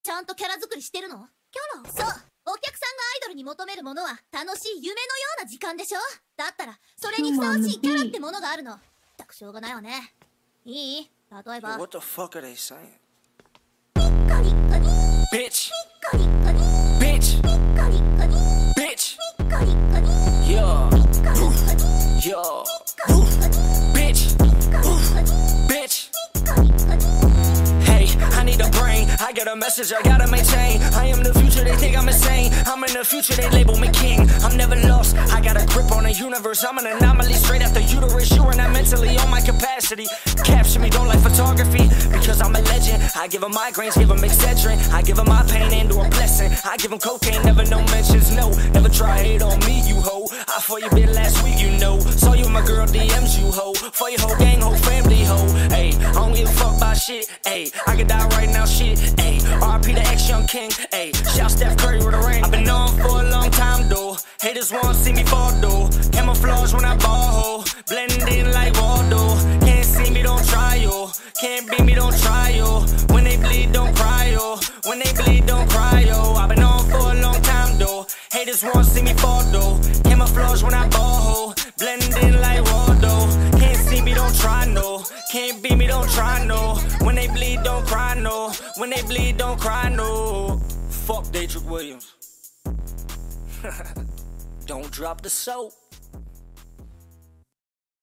ちゃんとキャラ作りしてるの？キャラ？そう。お客さんがアイドルに求めるものは楽しい夢のような時間でしょ？だったらそれにふさわしいキャラってものがあるの。ったくしょうがないわね。いい？例えば What the fuck are they saying? ニッコニッコニー Bitch! ニッコニッコニー Bitch! ニッコニッコニー Bitch! ニッコニッコニー Yo! ニッコニッコニー Yo! ニッコニッコニー Bitch! ニッコニッコニー Bitch! ニッコニッコニー Hey, I need a brain. I got a message I gotta maintain. I am the future, they think I'm insane. I'm in the future, they label me king. I'm never lost. I got a grip on the universe. I'm an anomaly straight after uterus. You are not mentally on my capacity. Capture me, don't like photography. Because I'm a legend. I give them migraines, give them Excedrin. I give them my pain into a blessing. I give them cocaine, never no mentions. No, never try hate on me, you hoe. I fought your bit last week, you know. Saw you, my girl, DMs, you hoe. For your whole gang, whole family, hoe. Hey, I don't give a fuck about shit. Hey, I could die right now, shit. Hey, RP the ex-young king. Hey, shout Steph Curry with a ring. I've been on for a long time, though. Haters wanna see me fall, though. Camouflage when I ball, ho. Blend in like Waldo. Can't see me, don't try, yo. Can't beat me, don't try, yo. When they bleed, don't cry, yo. When they bleed, don't cry, yo. I've been on for a long time, though. Haters wanna see me fall, though. Camouflage when I ball, ho. Blend in like Waldo. Can't see me, don't try, no. Can't beat me, don't try, no. When they bleed, don't cry, no. When they bleed, don't cry, no. Fuck Daedric Williams. Don't drop the soap.